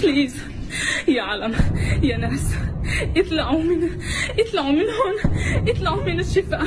بليز يا عالم يا ناس، اطلعوا من هون، اطلعوا من الشفاء.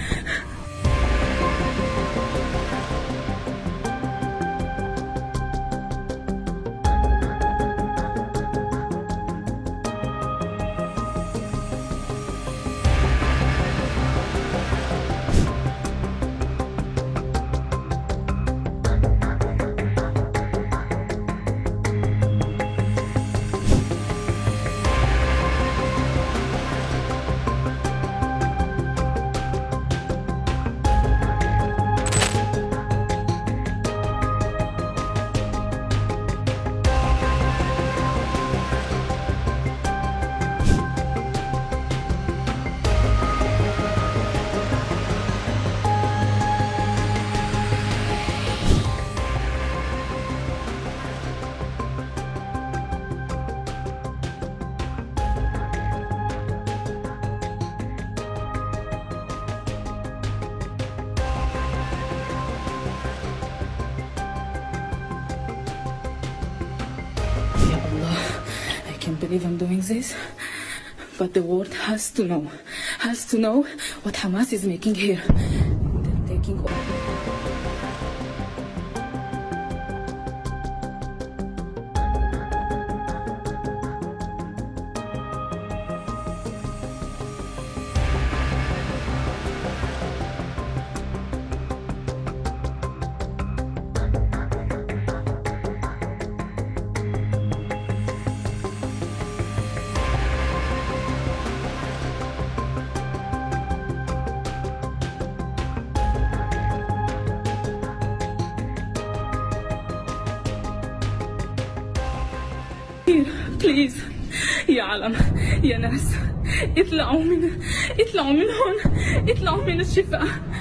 I can't believe I'm doing this, but the world has to know what Hamas is making here. They're taking over. بليز يا عالم يا ناس، اطلعوا من هون، اطلعوا من الشفاء.